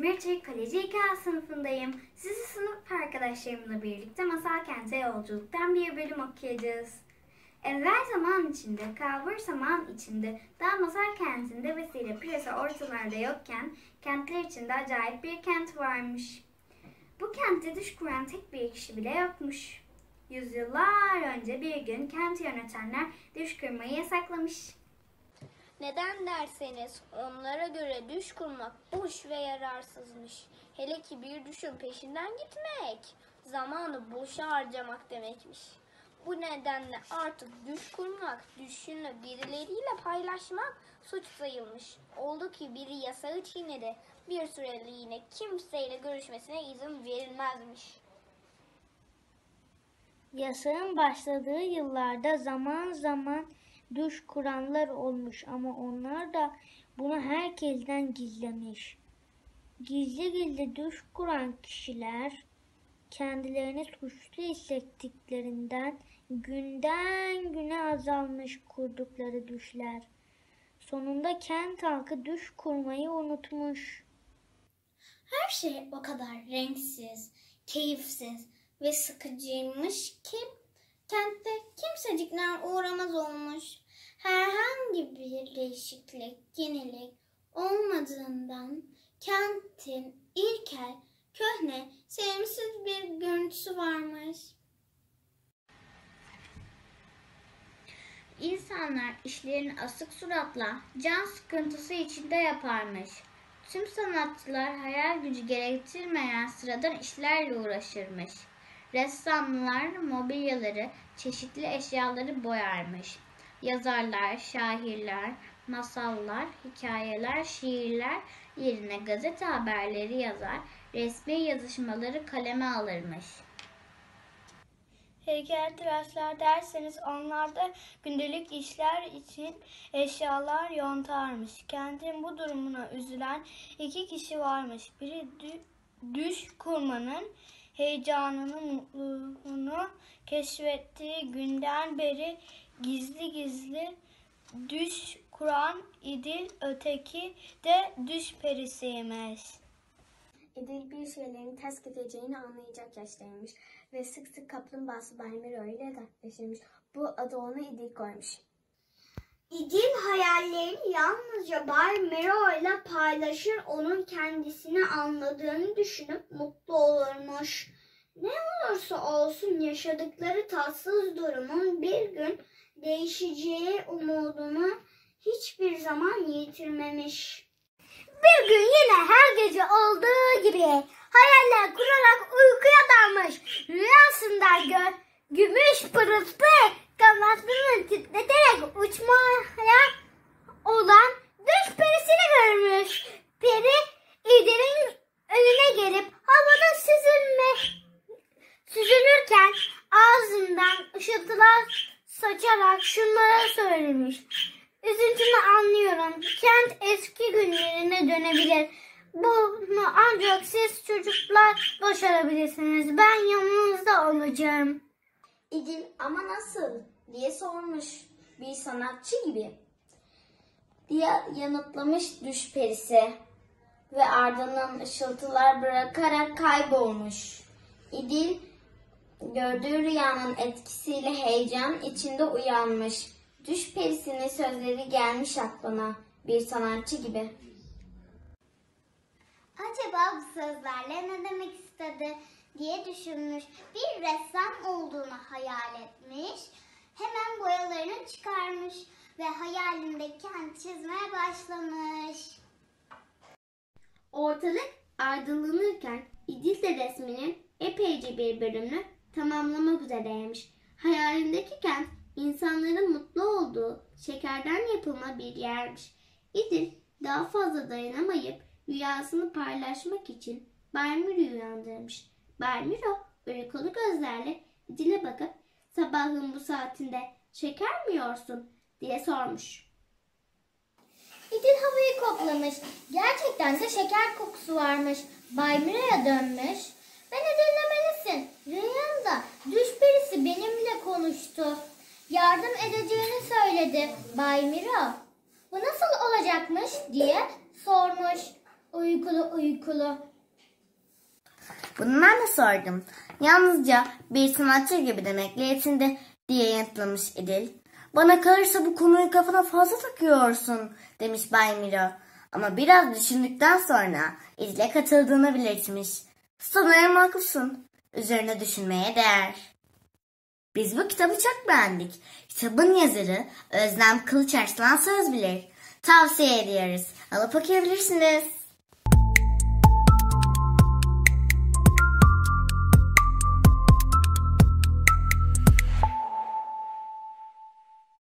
Bir Türk Kaleci 2A sınıfındayım. Sizi sınıf arkadaşlarımla birlikte Masal Kent'e yolculuktan bir bölüm okuyacağız. Evvel zaman içinde, kalbur zaman içinde, daha Masal Kent'inde vesile piyasa ortalarda yokken, kentler içinde acayip bir kent varmış. Bu kentte düş kuran tek bir kişi bile yokmuş. Yüzyıllar önce bir gün kenti yönetenler düş kurmayı yasaklamış. Neden derseniz onlara göre düş kurmak boş ve yararsızmış. Hele ki bir düşün peşinden gitmek, zamanı boşa harcamak demekmiş. Bu nedenle artık düş kurmak, düşünü birileriyle paylaşmak suç sayılmış. Oldu ki biri yasağı çiğnedi, bir süreliğine kimseyle görüşmesine izin verilmezmiş. Yasağın başladığı yıllarda zaman zaman düş kuranlar olmuş ama onlar da bunu herkesten gizlemiş. Gizli gizli düş kuran kişiler kendilerini suçlu hissettiklerinden günden güne azalmış kurdukları düşler. Sonunda kent halkı düş kurmayı unutmuş. Her şey o kadar renksiz, keyifsiz ve sıkıcıymış ki kentte kimsecikler uğramaz olmuş. Herhangi bir değişiklik, yenilik olmadığından kentin ilkel, köhne, sevimsiz bir görüntüsü varmış. İnsanlar işlerini asık suratla, can sıkıntısı içinde yaparmış. Tüm sanatçılar hayal gücü gerektirmeyen sıradan işlerle uğraşırmış. Ressamlar mobilyaları, çeşitli eşyaları boyarmış. Yazarlar, şairler, masallar, hikayeler, şiirler yerine gazete haberleri yazar, resmi yazışmaları kaleme alırmış. Heykeltıraşlar derseniz onlar da gündelik işler için eşyalar yontarmış. Kentin bu durumuna üzülen iki kişi varmış. Biri düş kurmanın heyecanını, mutluluğunu keşfettiği günden beri gizli gizli düş kuran İdil, öteki de düş perisiymiş. İdil bir şeylerin ters gideceğini anlayacak yaştaymış ve sık sık kaplumbağası Bay Miro ile dertleşirmiş. Bu adı ona İdil koymuş. İdil hayallerini yalnızca Bay Miro ile paylaşır, onun kendisini anladığını düşünüp mutlu olurmuş. Ne olursa olsun yaşadıkları tatsız durumun bir gün değişeceği umudunu hiçbir zaman yitirmemiş. Bir gün yine her gece olduğu gibi hayaller kurarak uykuya dalmış. Rüyasında gümüş pırıltı kanatlarını titreterek uçmaya olan düş perisini görmüş. Peri İdil'in önüne gelip havada süzülürken ağzından ışıltılar saçarak şunlara söylemiş. Üzüntümü anlıyorum. Kent eski günlerine dönebilir. Bunu ancak siz çocuklar başarabilirsiniz. Ben yanınızda olacağım. İdil ama nasıl diye sormuş, bir sanatçı gibi diye yanıtlamış düş perisi ve ardından ışıltılar bırakarak kaybolmuş. İdil gördüğü rüyanın etkisiyle heyecan içinde uyanmış. Düş perisinin sözleri gelmiş aklına, bir sanatçı gibi. Acaba bu sözlerle ne demek istedi diye düşünmüş. Bir ressam olduğunu hayal etmiş. Hemen boyalarını çıkarmış ve hayalindeki kent çizmeye başlamış. Ortalık aydınlanırken İdil de resminin epeyce bir bölümünü tamamlamak üzereymiş. Hayalindeki kent insanların mutlu olduğu şekerden yapılma bir yermiş. İdil daha fazla dayanamayıp rüyasını paylaşmak için Bay Miro'yu uyandırmış. Bay Miro uykulu gözlerle İdil'e bakıp sabahın bu saatinde şeker mi yiyorsun diye sormuş. İdil havayı koklamış. Gerçekten de şeker kokusu varmış. Bay Miro'ya dönmüş. Beni dinlemelisin. Rüyamda düş perisi benimle konuştu. Yardım edeceğini söyledi Bay Miro. Bu nasıl olacakmış diye sormuş. Uykulu uykulu. Bunu ben de sordum. Yalnızca bir sanatçı gibi demekle yetindi diye yanıtlamış İdil. Bana kalırsa bu konuyu kafana fazla takıyorsun demiş Bay Miro. Ama biraz düşündükten sonra İdil'e katıldığını belirtmiş. Sanırım haklısın. Üzerine düşünmeye değer. Biz bu kitabı çok beğendik. Kitabın yazarı Özlem Kılıçarslan Sözbilir. Tavsiye ediyoruz. Alıp okuyabilirsiniz.